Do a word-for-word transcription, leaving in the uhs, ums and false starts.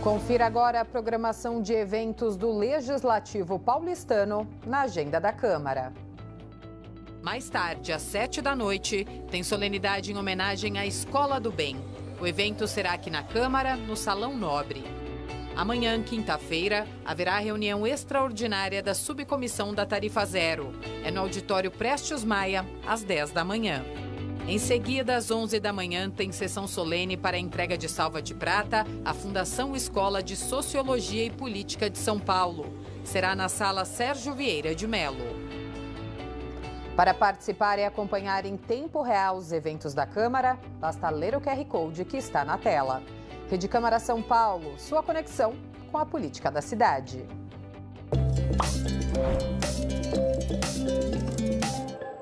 Confira agora a programação de eventos do Legislativo paulistano na agenda da Câmara. Mais tarde, às sete da noite, tem solenidade em homenagem à Escola do Bem. O evento será aqui na Câmara, no Salão Nobre. Amanhã, quinta-feira, haverá reunião extraordinária da Subcomissão da Tarifa Zero. É no auditório Prestes Maia, às dez da manhã. Em seguida, às onze da manhã, tem sessão solene para a entrega de salva de prata à Fundação Escola de Sociologia e Política de São Paulo. Será na Sala Sérgio Vieira de Mello. Para participar e acompanhar em tempo real os eventos da Câmara, basta ler o Q R Code que está na tela. Rede Câmara São Paulo, sua conexão com a política da cidade.